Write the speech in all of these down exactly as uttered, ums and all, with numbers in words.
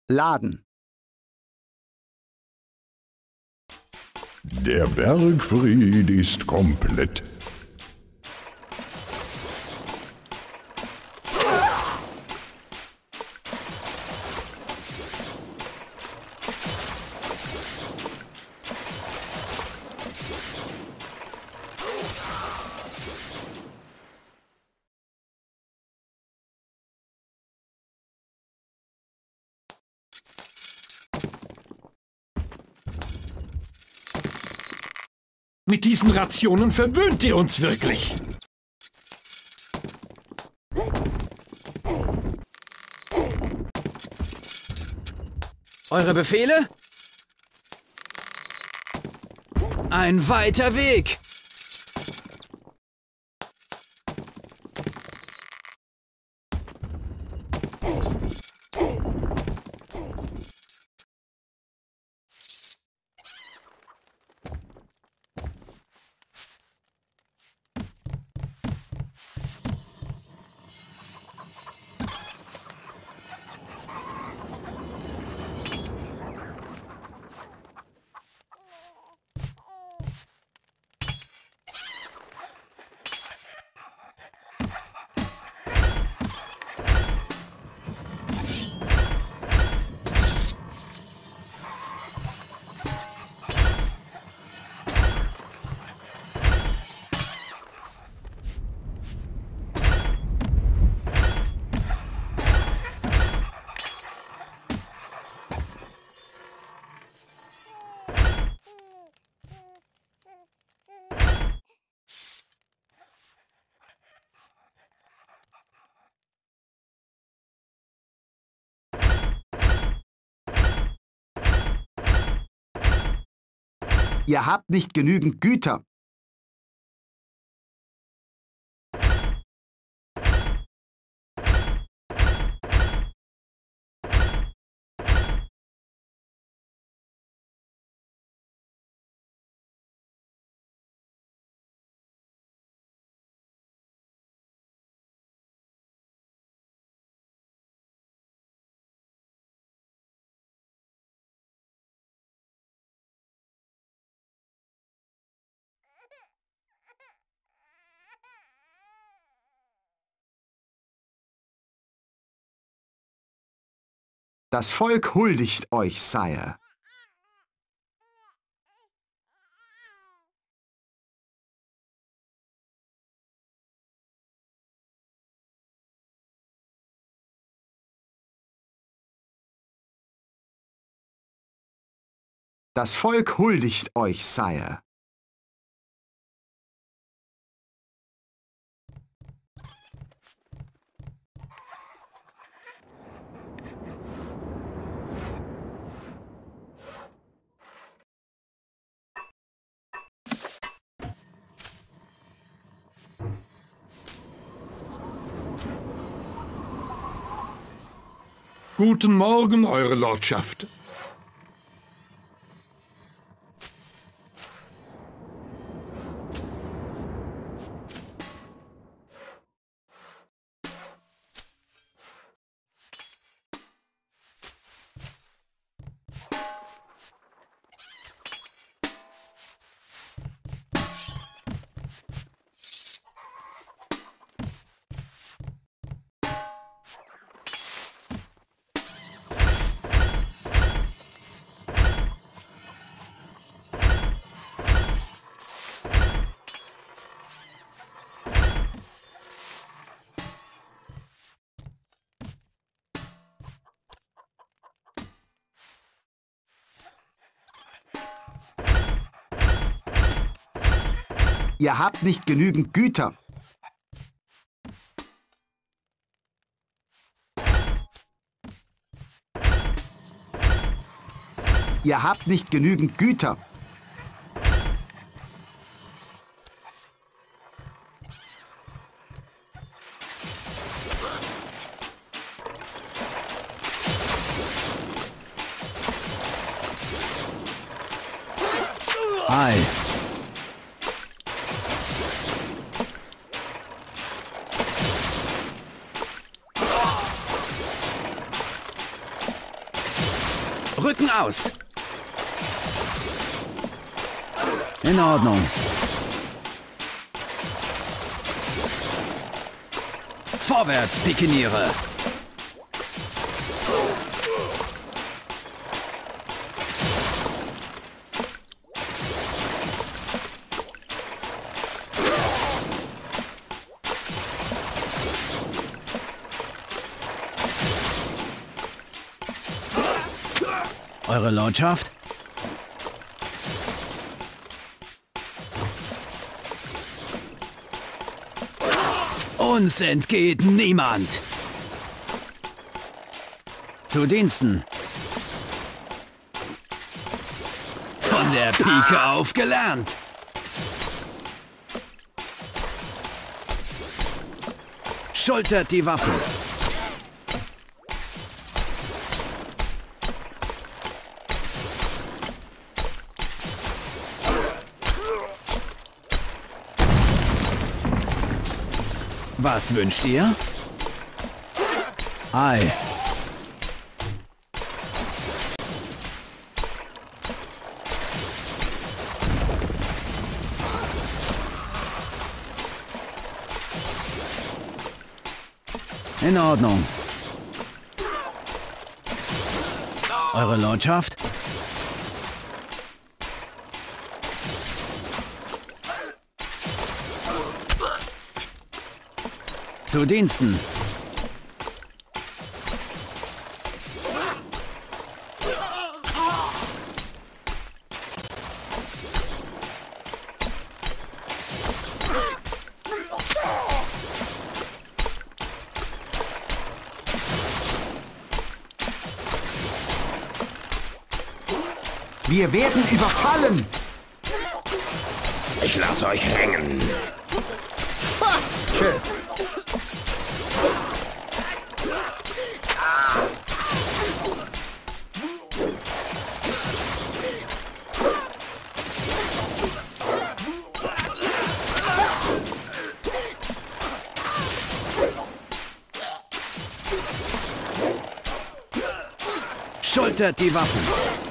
Laden. Der Bergfried ist komplett. Mit diesen Rationen verwöhnt ihr uns wirklich. Eure Befehle? Ein weiter Weg. Ihr habt nicht genügend Güter. Das Volk huldigt euch, Sire. Das Volk huldigt euch, Sire. Guten Morgen, Eure Lordschaft. Ihr habt nicht genügend Güter. Ihr habt nicht genügend Güter. Ei. Rücken aus. In Ordnung. Vorwärts, Pikeniere. Eure Lordschaft? Uns entgeht niemand. Zu Diensten. Von der Pike auf gelernt. Schultert die Waffen. Was wünscht ihr? Ei. In Ordnung. Eure Lordschaft? Zu Diensten. Wir werden überfallen! Ich lasse euch hängen. Fatzke! Schultert die Waffen.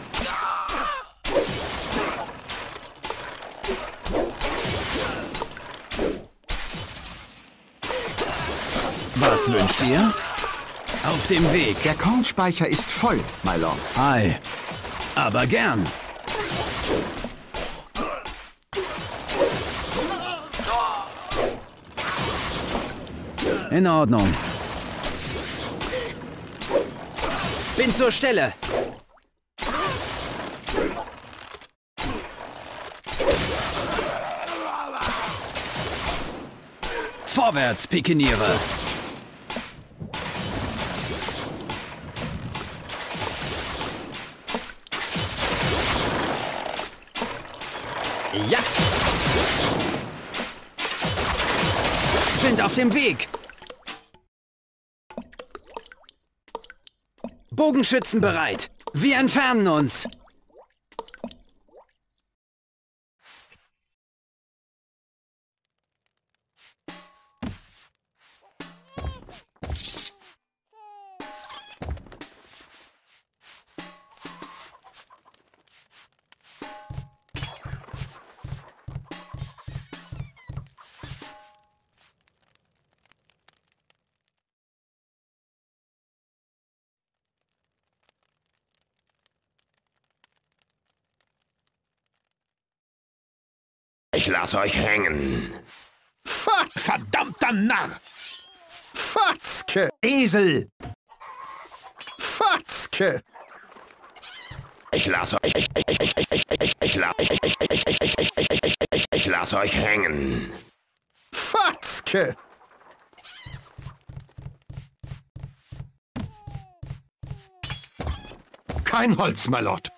Was wünscht ihr? Auf dem Weg. Der Kornspeicher ist voll, my Lord. Ei. Aber gern. In Ordnung. Bin zur Stelle. Vorwärts, Pikeniere. Ja! Sind auf dem Weg! Bogenschützen bereit! Wir entfernen uns! Ich lasse euch hängen. Fa- Verdammter Narr! Fatzke! Esel! Fatzke! Ich lasse euch. Ich, ich, ich, ich, ich, ich, ich, la- ich, ich, ich, ich, ich, ich, ich, ich, ich, ich, ich lasse euch hängen. Fatzke! Kein Holz, my Lord.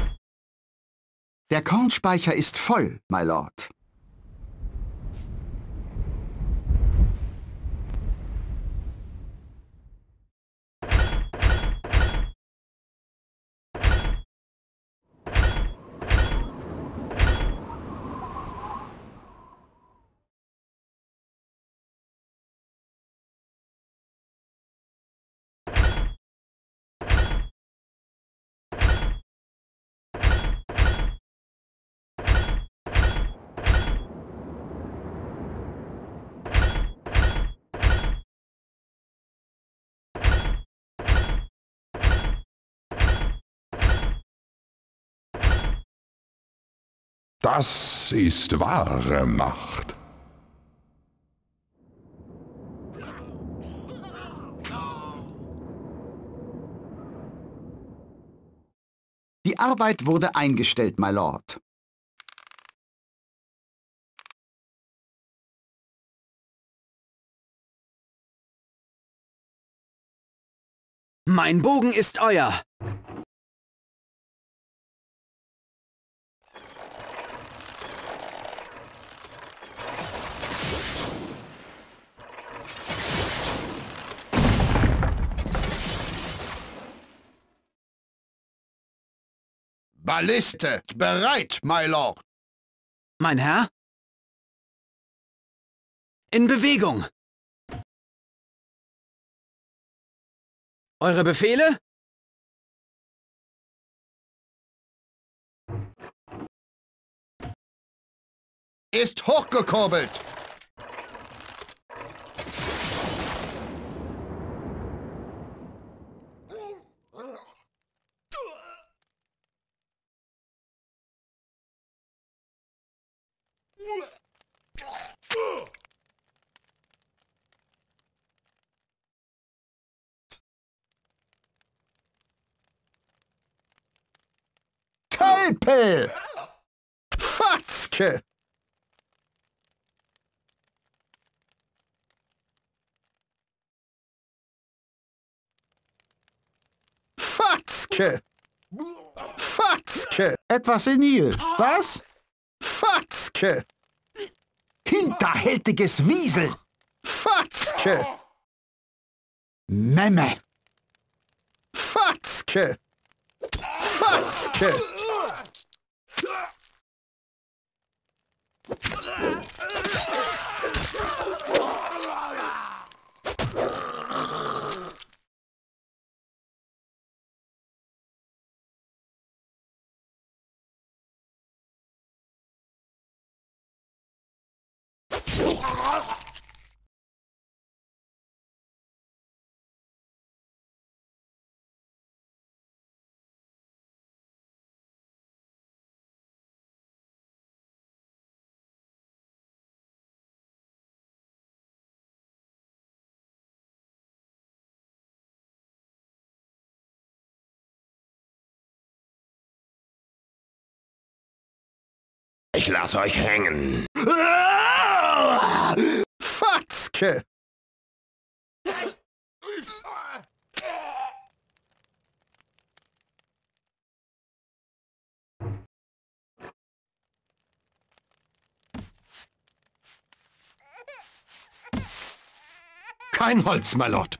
Der Kornspeicher ist voll, my Lord. Das ist wahre Macht. Die Arbeit wurde eingestellt, my lord. Mein Bogen ist euer. Balliste bereit, my lord. Mein Herr? In Bewegung. Eure Befehle? Ist hochgekurbelt. Telpel! Fatzke! Fatzke! Fatzke! Etwas senil, was? Fatzke! Hinterhältiges Wiesel! Fatzke! Memme! Fatzke! Fatzke! Ich lasse euch hängen. Fatzke! Kein Holz, my lord.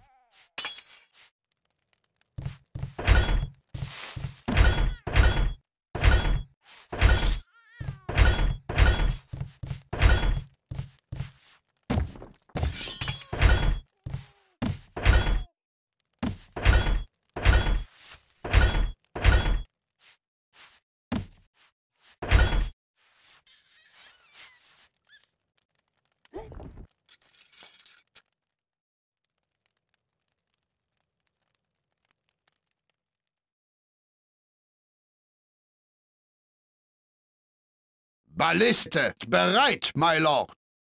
Balliste bereit, my lord.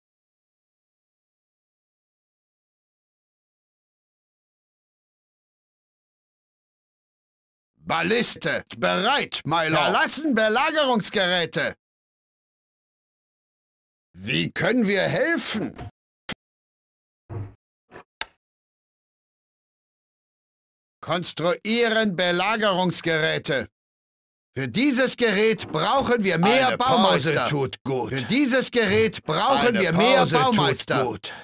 Balliste bereit, my lord. Verlassen Belagerungsgeräte. Wie können wir helfen? Konstruieren Belagerungsgeräte. Für dieses Gerät brauchen wir mehr Eine Baumeister. Pause tut gut. Für dieses Gerät brauchen Eine wir mehr Pause Baumeister. tut gut.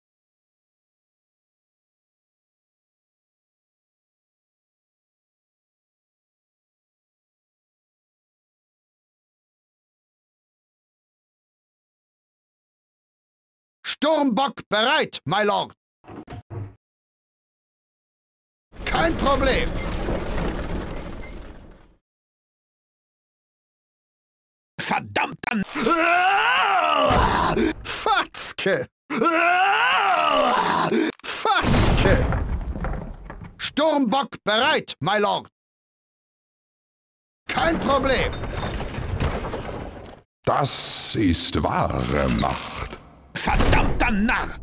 Sturmbock bereit, my lord. Kein Problem. Verdammter... Fatzke! Fatzke! Sturmbock bereit, my lord. Kein Problem. Das ist wahre Macht. Verdammter Narr!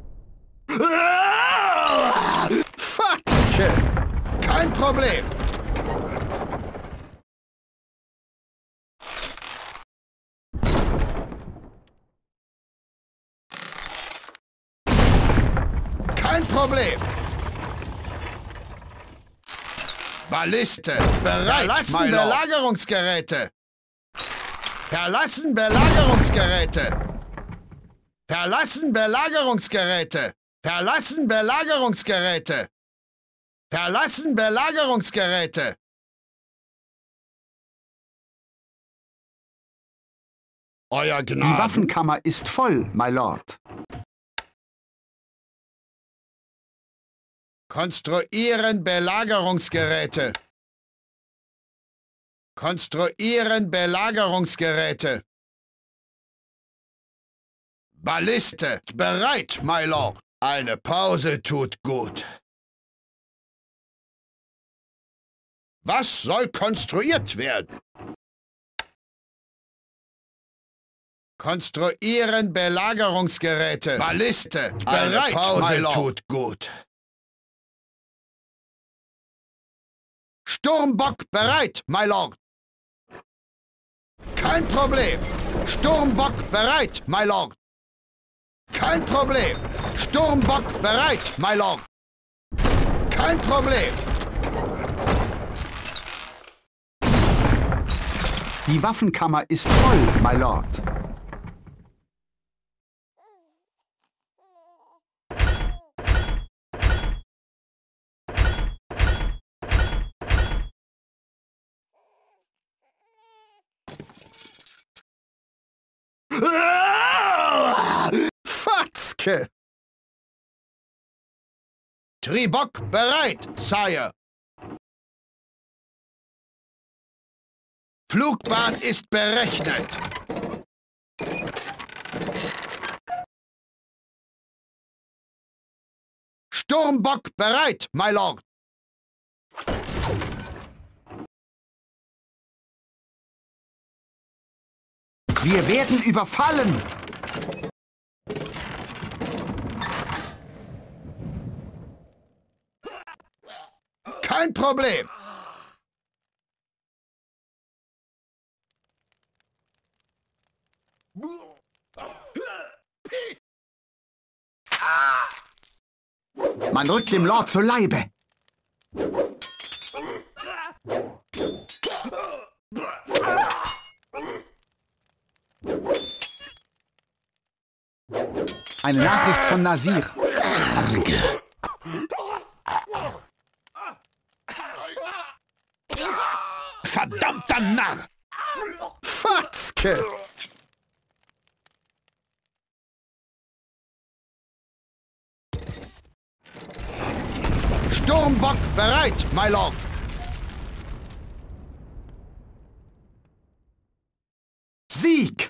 Fatzke! Kein Problem! Kein Problem! Balliste! Bereit! Verlassen Belagerungsgeräte! Verlassen Belagerungsgeräte! Verlassen Belagerungsgeräte! Verlassen Belagerungsgeräte! Verlassen Belagerungsgeräte! Euer Die Gnaden. Waffenkammer ist voll, my lord. Konstruieren Belagerungsgeräte. Konstruieren Belagerungsgeräte. Balliste bereit, my lord. Eine Pause tut gut. Was soll konstruiert werden? Konstruieren Belagerungsgeräte. Balliste bereit, eine Pause my lord. Tut gut. Sturmbock bereit, my lord. Kein Problem. Sturmbock bereit, my lord. Kein Problem. Sturmbock bereit, my lord. Kein Problem. Die Waffenkammer ist voll, my lord. Fatzke! Tribock bereit, Sire! Flugbahn ist berechnet. Sturmbock bereit, my lord! Wir werden überfallen! Kein Problem! Man rückt dem Lord zu Leibe! Eine Nachricht von Nasir. Verdammter Narr! Fatzke! Sturmbock bereit, my lord! Sieg!